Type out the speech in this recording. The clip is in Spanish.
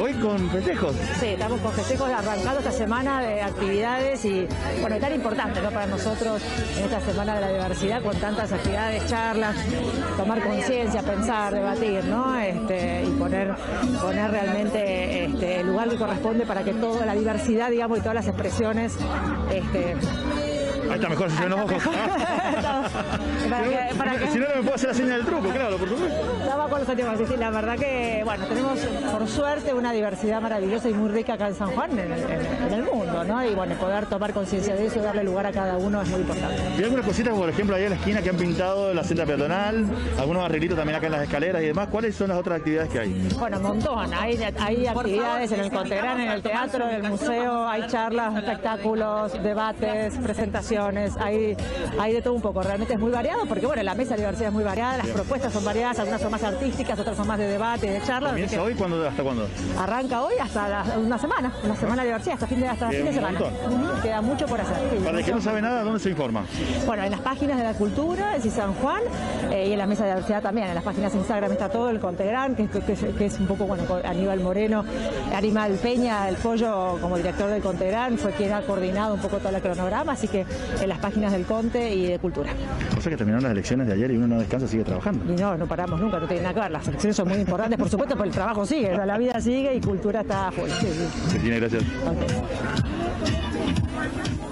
Hoy con festejos. Sí, estamos con festejos arrancando esta semana de actividades y, bueno, tan importante, ¿no?, para nosotros en esta semana de la diversidad, con tantas actividades, charlas, tomar conciencia, pensar, debatir, ¿no? Y poner realmente el lugar que corresponde para que toda la diversidad, digamos, y todas las expresiones Ahí está, mejor se lleven los ojos. Si no, no me puedo hacer la señal del truco, claro, por supuesto. Estamos con los últimos, sí, la verdad que, bueno, tenemos por suerte una diversidad maravillosa y muy rica acá en San Juan, en el mundo, ¿no? Y bueno, poder tomar conciencia de eso y darle lugar a cada uno es muy importante. Y algunas cositas, por ejemplo, ahí en la esquina que han pintado la senda peatonal, algunos arreglitos también acá en las escaleras y demás. ¿Cuáles son las otras actividades que hay? Bueno, un montón. Hay actividades en el Contegrán, en el teatro, en el museo, hay charlas, espectáculos, debates, presentaciones, hay de todo un poco. Realmente es muy variado porque, bueno, la mesa de diversidad es muy variada, las propuestas son variadas, algunas son más artísticas, otras son más de debate, de charla. ¿Comienza hoy? ¿Hasta cuándo? Arranca hoy hasta una semana de diversidad, hasta fin de semana. Queda mucho por hacer. Sí, para el que no sabe nada, ¿dónde se informa? Bueno, en las páginas de la cultura, en San Juan, y en la mesa de diversidad también, en las páginas de Instagram está todo el Contegrán, que es un poco, bueno, Aníbal Moreno, Aníbal Peña, el Pollo, como director del Contegrán, fue quien ha coordinado un poco todo el cronograma, así que en las páginas del Conte y de Cultura. O sea que terminaron las elecciones de ayer y uno no descansa, sigue trabajando. Y no paramos nunca, no tiene nada que ver, las elecciones son muy importantes, por supuesto, pero el trabajo sigue, la vida sigue y Cultura está a full. Sí. Cristina, gracias. Okay.